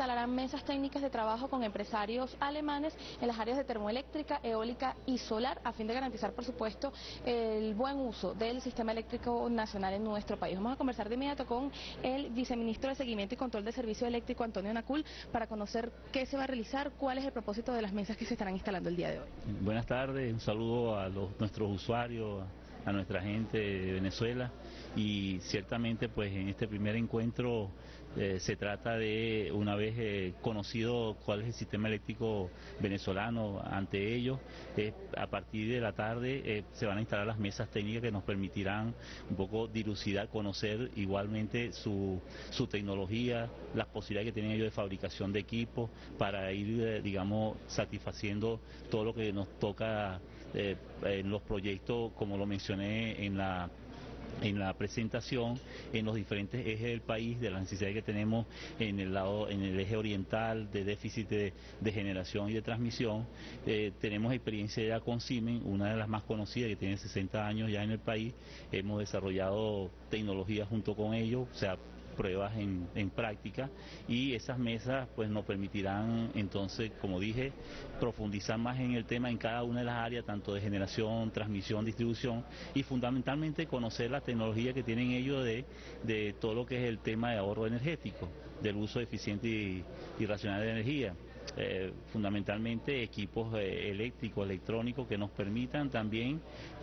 instalarán mesas técnicas de trabajo con empresarios alemanes en las áreas de termoeléctrica, eólica y solar, a fin de garantizar, por supuesto, el buen uso del sistema eléctrico nacional en nuestro país. Vamos a conversar de inmediato con el viceministro de Seguimiento y Control del Servicio Eléctrico, Antonio Nacul, para conocer qué se va a realizar, cuál es el propósito de las mesas que se estarán instalando el día de hoy. Buenas tardes, un saludo a nuestros usuarios, a nuestra gente de Venezuela, y ciertamente pues en este primer encuentro se trata de, una vez conocido cuál es el sistema eléctrico venezolano ante ellos, a partir de la tarde se van a instalar las mesas técnicas que nos permitirán un poco dilucidar, conocer igualmente su tecnología, las posibilidades que tienen ellos de fabricación de equipos para ir, digamos, satisfaciendo todo lo que nos toca en los proyectos, como lo mencioné en la presentación, en los diferentes ejes del país, de las necesidades que tenemos en el eje oriental, de déficit de generación y de transmisión. Tenemos experiencia ya con Siemens, una de las más conocidas, que tiene 60 años ya en el país. Hemos desarrollado tecnología junto con ellos, o sea, pruebas en práctica, y esas mesas pues nos permitirán entonces, como dije, profundizar más en el tema en cada una de las áreas, tanto de generación, transmisión, distribución, y fundamentalmente conocer la tecnología que tienen ellos de todo lo que es el tema de ahorro energético, del uso eficiente y racional de energía. Fundamentalmente equipos eléctricos, electrónicos, que nos permitan también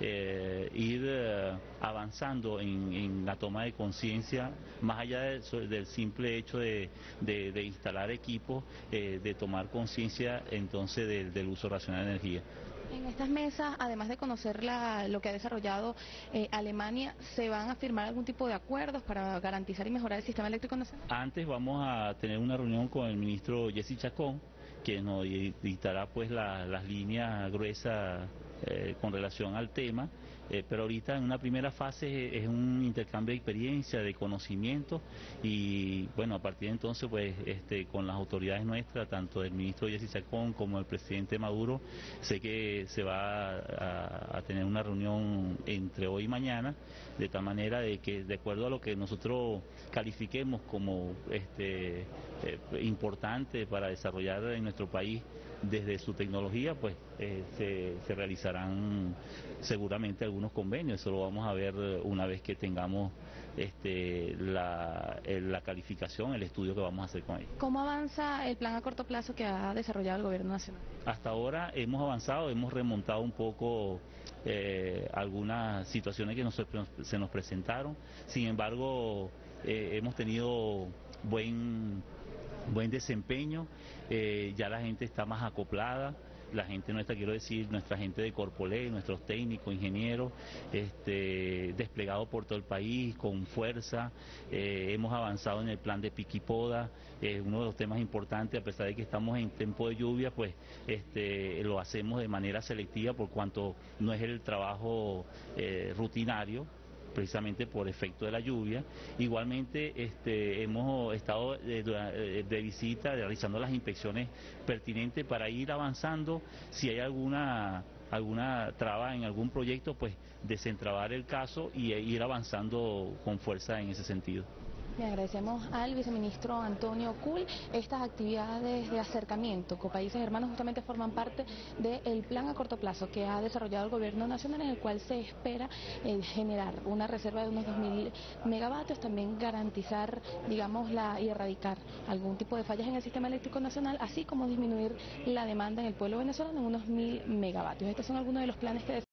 ir avanzando en la toma de conciencia, más allá del simple hecho de instalar equipos, de tomar conciencia entonces del uso racional de energía. En estas mesas, además de conocer lo que ha desarrollado Alemania, ¿se van a firmar algún tipo de acuerdos para garantizar y mejorar el sistema eléctrico nacional? Antes vamos a tener una reunión con el ministro Jesse Chacón, que nos dictará pues las líneas gruesas con relación al tema, pero ahorita en una primera fase es un intercambio de experiencia, de conocimiento, y bueno, a partir de entonces pues con las autoridades nuestras, tanto del ministro Jesse Chacón como el presidente Maduro, sé que se va a tener una reunión entre hoy y mañana, de tal manera de que, de acuerdo a lo que nosotros califiquemos como importante para desarrollar en nuestro país desde su tecnología, pues se realizarán seguramente algunos convenios. Eso lo vamos a ver una vez que tengamos la calificación, el estudio que vamos a hacer con ellos. ¿Cómo avanza el plan a corto plazo que ha desarrollado el gobierno nacional? Hasta ahora hemos avanzado, hemos remontado un poco algunas situaciones que se nos presentaron. Sin embargo, hemos tenido buen desempeño, ya la gente está más acoplada, la gente nuestra, quiero decir, nuestra gente de Corpolé, nuestros técnicos, ingenieros, desplegados por todo el país con fuerza. Hemos avanzado en el plan de pique y poda, uno de los temas importantes, a pesar de que estamos en tiempo de lluvia, pues lo hacemos de manera selectiva, por cuanto no es el trabajo rutinario, precisamente por efecto de la lluvia. Igualmente hemos estado de visita, realizando las inspecciones pertinentes para ir avanzando. Si hay alguna traba en algún proyecto, pues desentrabar el caso y ir avanzando con fuerza en ese sentido. Le agradecemos al viceministro Antonio Nacul. Estas actividades de acercamiento con países hermanos justamente forman parte del plan a corto plazo que ha desarrollado el gobierno nacional, en el cual se espera generar una reserva de unos 2.000 megavatios, también garantizar, digamos, y erradicar algún tipo de fallas en el sistema eléctrico nacional, así como disminuir la demanda en el pueblo venezolano en unos 1.000 megavatios. Estos son algunos de los planes que